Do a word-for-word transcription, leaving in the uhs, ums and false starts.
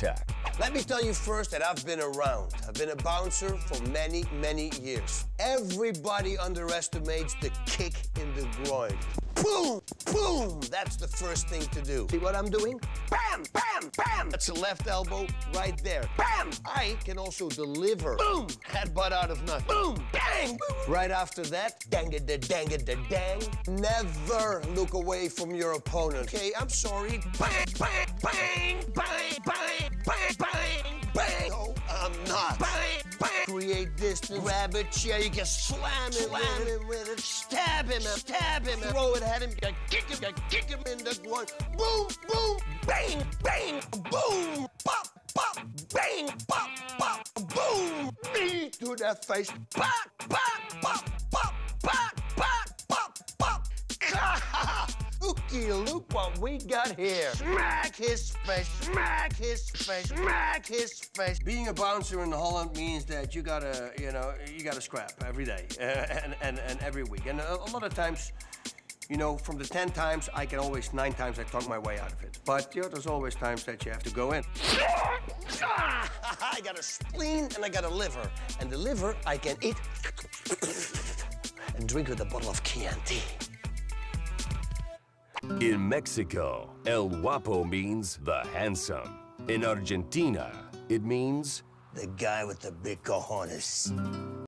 attack. Let me tell you first that I've been around. I've been a bouncer for many, many years. Everybody underestimates the kick in the groin. Boom, boom, that's the first thing to do. See what I'm doing? Bam, bam, bam. That's the left elbow right there. Bam. I can also deliver. Boom, headbutt out of nothing. Boom, bang, boom. Right after that, dang it, da dang it, da dang. Never look away from your opponent. Okay, I'm sorry. Bang, bang, bang, bang, bang, bang, bang, bang. No, I'm not. Bang, bang. Create distance. Grab a chair. You can slam him, slam him with it. Stab him, stab him, throw it at him. You can kick him, you can kick him in the groin. Boom, boom, bang, bang, boom, pop, pop, bang, pop, pop, boom. Knee to the face. Pop, pop, pop, pop, pop, pop, pop, pop. Looky, look what we got here. Smack his face, smack his face, smack his face. Being a bouncer in Holland means that you gotta, you know, you gotta scrap every day uh, and, and, and every week. And a, a lot of times, you know, from the ten times, I can always, nine times I talk my way out of it. But, you know, there's always times that you have to go in. I got a spleen and I got a liver. And the liver I can eat and drink with a bottle of Chianti. In Mexico, El Guapo means the handsome. In Argentina, it means the guy with the big cojones.